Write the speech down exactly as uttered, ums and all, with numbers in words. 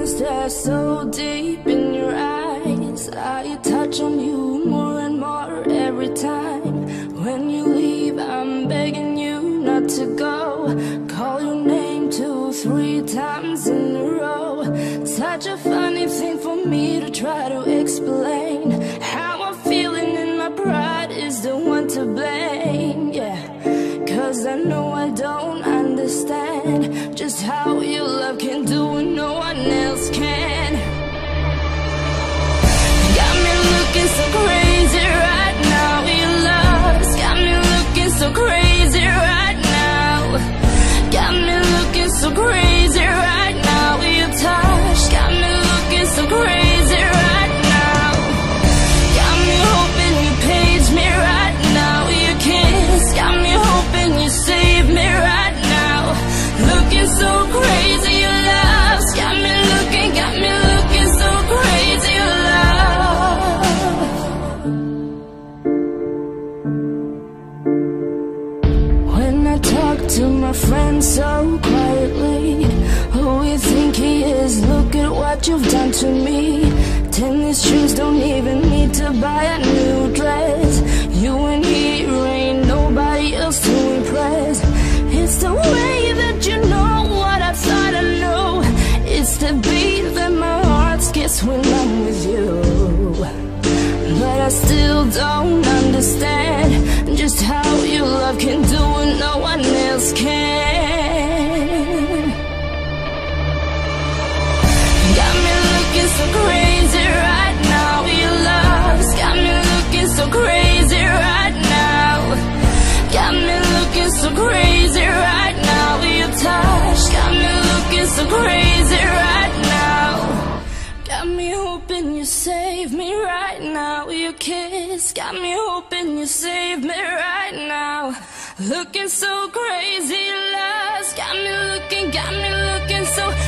stare so deep in your eyes. I touch on you more and more every time. When you leave, I'm begging you not to go. Call your name two, three times in a row. Such a funny thing for me to try to explain. How I'm feeling in my pride is the one to blame, yeah. Cause I know I don't understand just how your love can do what no one else can. Got me looking so crazy right now. Your love's got me looking so crazy right now. Got me looking so crazy right now. Your touch got me looking so crazy right now. Got me hoping you page me right now. Your kiss got me hoping you save me right now. Looking so crazy, your love's got me looking, got me looking so crazy, your love. When I talk to my friends so quietly, who you think he is? Look at what you've done to me. Tennis shoes don't even need to buy a new dress. You and he ain't nobody else to impress. It's the way that you know what I thought I knew. It's the beat that my heart skips when I'm with you. But I still don't understand just how your love can do what no one else can. Got me looking so crazy right now. Your love's got me looking so crazy right now. Got me looking so crazy right now. Your touch got me looking so crazy right now. Got me hoping you save me right now. Your kiss got me hoping you save me right now. Looking so crazy, love's got me looking, got me looking so